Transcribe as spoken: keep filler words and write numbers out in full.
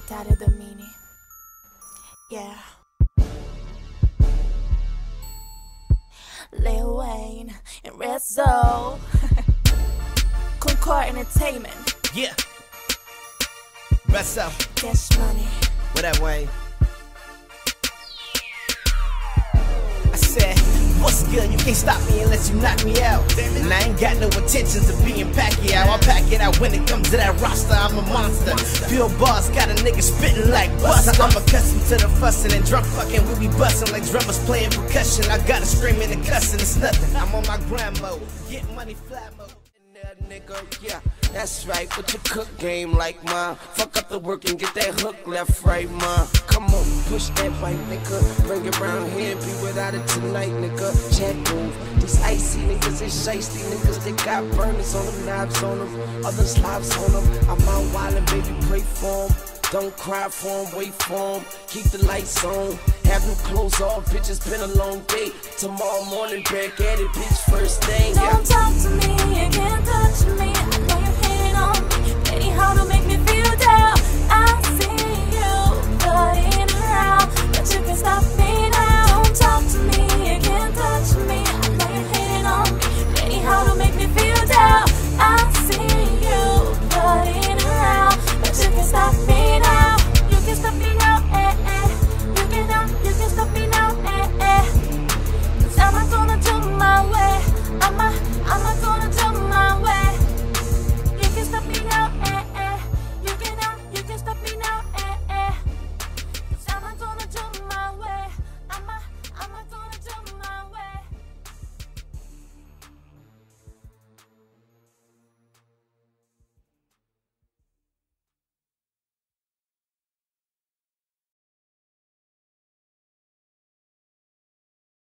Natalia Damini. Yeah. Lil Wayne and Rezzo. Concore Entertainment. Yeah. Rezzo. Cash money. What up, Wayne? I said, what's good? You can't stop me unless you knock me out. And I ain't got no intentions of being Pacquiao. I'll pack it out when it comes to that roster. I'm a monster. Pure boss, got a nigga spitting like Buster. I'm accustomed to the fussing and drunk fucking. We be busting like drummers playing percussion. I got a screaming and cussing. It's nothing. I'm on my grind mode. Get money flat mode. Nigga, yeah, that's right, but your cook game like mine. Fuck up the work and get that hook left, right, man. Come on, push that bike, nigga. Bring it round here and be without it tonight, nigga. Check move. These icy niggas and shiesty niggas, they got burners on them, knives on them, others lives on them. I'm out wildin', baby, pray for them. Don't cry for them, wait for them. Keep the lights on. Have them clothes off, bitch, it's been a long day. Tomorrow morning, back at it, bitch, first thing. Don't talk to me, you can't touch